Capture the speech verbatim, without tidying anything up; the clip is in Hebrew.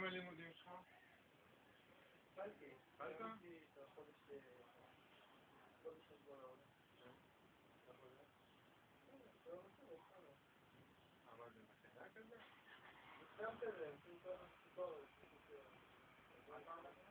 הלימודים שלך? התחלתי. התחלת? התחלתי את החודש... חודש שבוע לעונה. לעבודה. לא בסדר, התחלנו. אבל זה מכינה כזה? גם כזה, הם עושים כל הסיפור. מה אתה אומר?